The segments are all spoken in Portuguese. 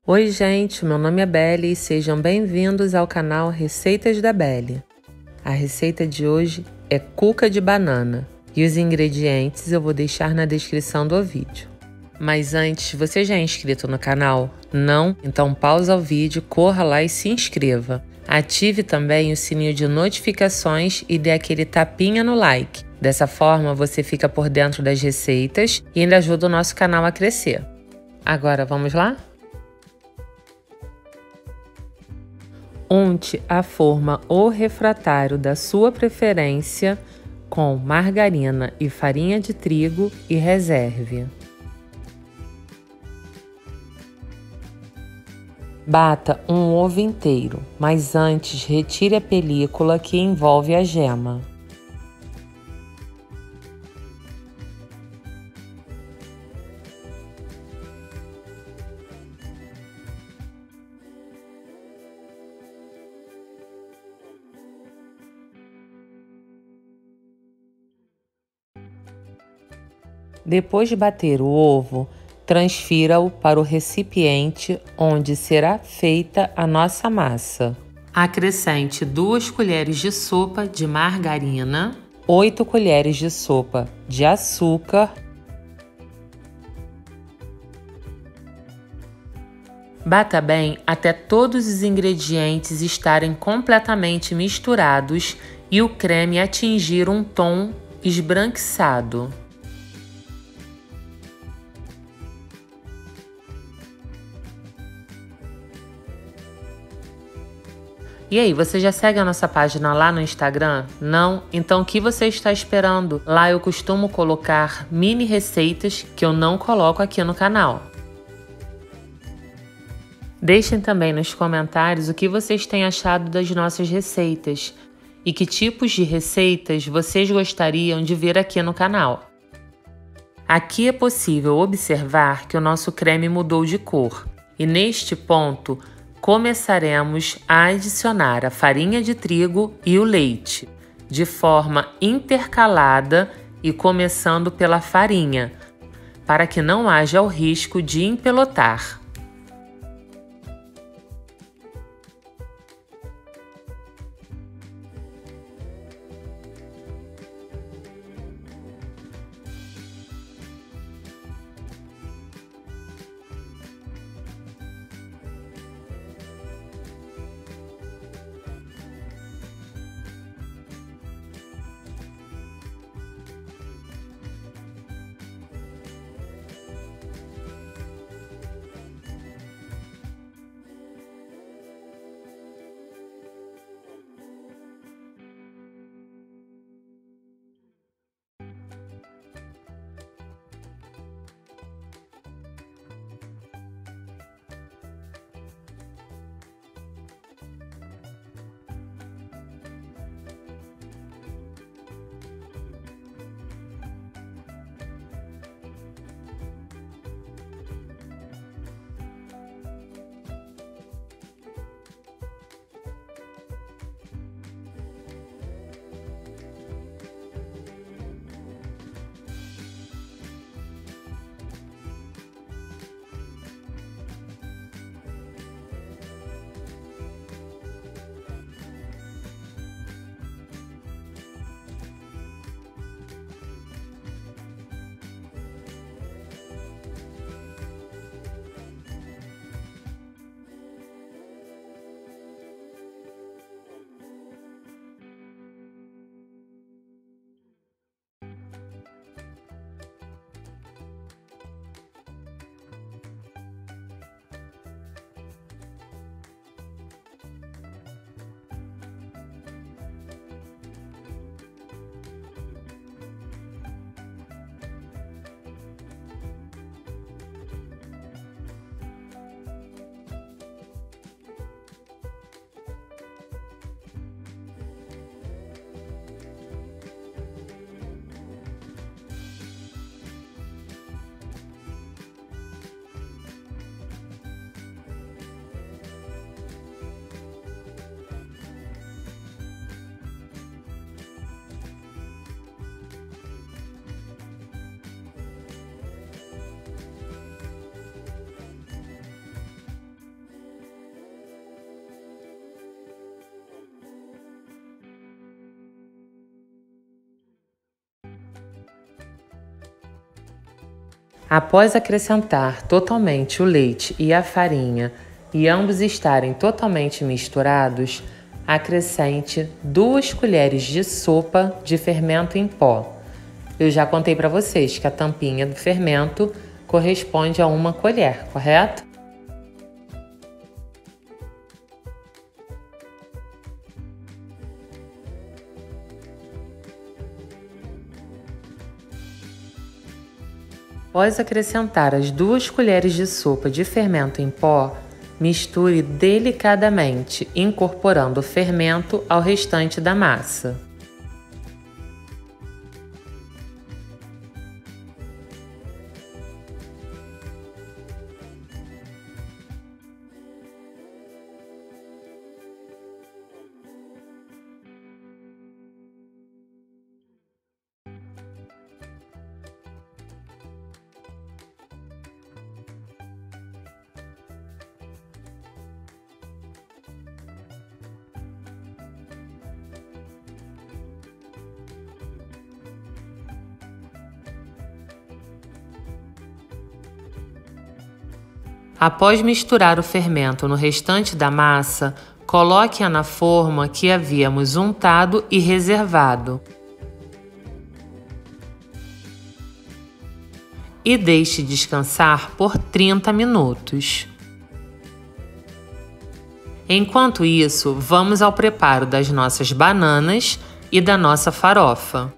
Oi gente, meu nome é Belle e sejam bem-vindos ao canal Receitas da Belle. A receita de hoje é cuca de banana e os ingredientes eu vou deixar na descrição do vídeo. Mas antes, você já é inscrito no canal? Não? Então pausa o vídeo, corra lá e se inscreva. Ative também o sininho de notificações e dê aquele tapinha no like. Dessa forma você fica por dentro das receitas e ainda ajuda o nosso canal a crescer. Agora vamos lá? Unte a forma ou refratário da sua preferência com margarina e farinha de trigo e reserve. Bata um ovo inteiro, mas antes retire a película que envolve a gema. Depois de bater o ovo, transfira-o para o recipiente onde será feita a nossa massa. Acrescente 2 colheres de sopa de margarina, 8 colheres de sopa de açúcar, bata bem até todos os ingredientes estarem completamente misturados e o creme atingir um tom esbranquiçado. E aí, você já segue a nossa página lá no Instagram? Não? Então o que você está esperando? Lá eu costumo colocar mini receitas que eu não coloco aqui no canal. Deixem também nos comentários o que vocês têm achado das nossas receitas e que tipos de receitas vocês gostariam de ver aqui no canal. Aqui é possível observar que o nosso creme mudou de cor e neste ponto começaremos a adicionar a farinha de trigo e o leite, de forma intercalada e começando pela farinha, para que não haja o risco de empelotar. Após acrescentar totalmente o leite e a farinha e ambos estarem totalmente misturados, acrescente 2 colheres de sopa de fermento em pó. Eu já contei para vocês que a tampinha do fermento corresponde a 1 colher, correto? Após acrescentar as 2 colheres de sopa de fermento em pó, misture delicadamente, incorporando o fermento ao restante da massa. Após misturar o fermento no restante da massa, coloque-a na forma que havíamos untado e reservado. E deixe descansar por 30 minutos. Enquanto isso, vamos ao preparo das nossas bananas e da nossa farofa.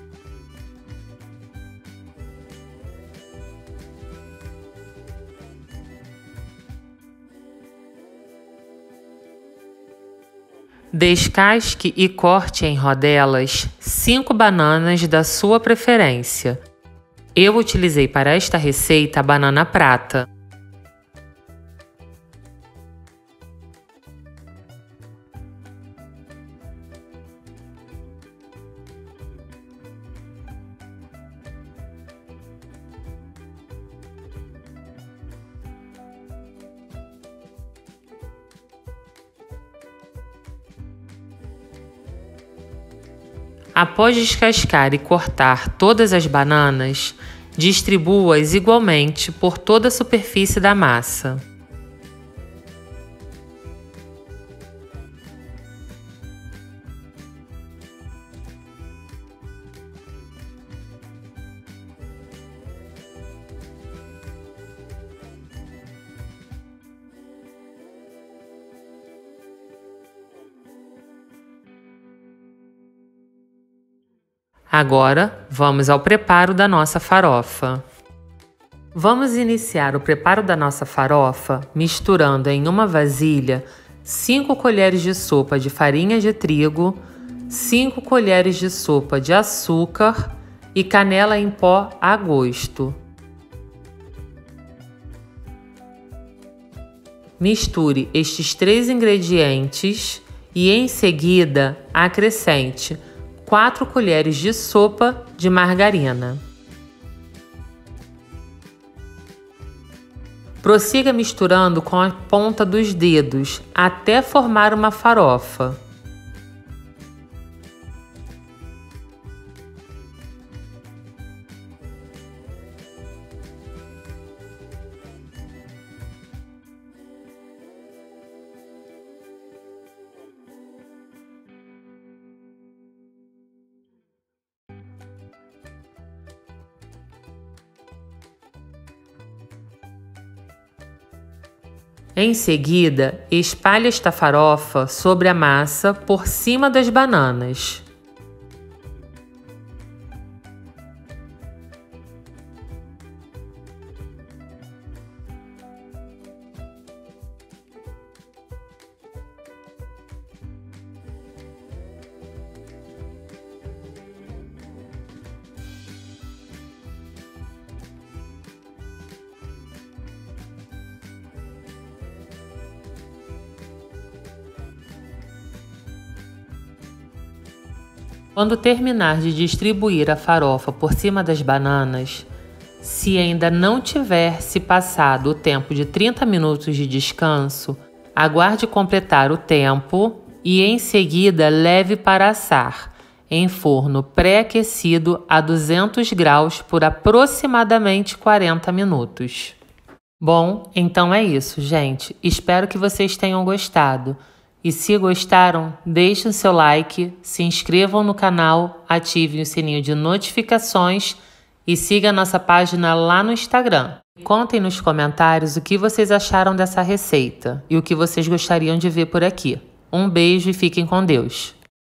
Descasque e corte em rodelas 5 bananas da sua preferência. Eu utilizei para esta receita a banana prata. Após descascar e cortar todas as bananas, distribua-as igualmente por toda a superfície da massa. Agora, vamos ao preparo da nossa farofa. Vamos iniciar o preparo da nossa farofa misturando em uma vasilha 5 colheres de sopa de farinha de trigo, 5 colheres de sopa de açúcar e canela em pó a gosto. Misture estes 3 ingredientes e, em seguida, acrescente 4 colheres de sopa de margarina. Prossiga misturando com a ponta dos dedos até formar uma farofa. Em seguida, espalhe esta farofa sobre a massa por cima das bananas. Quando terminar de distribuir a farofa por cima das bananas, se ainda não tiver se passado o tempo de 30 minutos de descanso, aguarde completar o tempo e em seguida leve para assar. em forno pré-aquecido a 200 graus por aproximadamente 40 minutos. Bom, então é isso, gente. Espero que vocês tenham gostado. E se gostaram, deixem seu like, se inscrevam no canal, ativem o sininho de notificações e siga a nossa página lá no Instagram. Contem nos comentários o que vocês acharam dessa receita e o que vocês gostariam de ver por aqui. Um beijo e fiquem com Deus!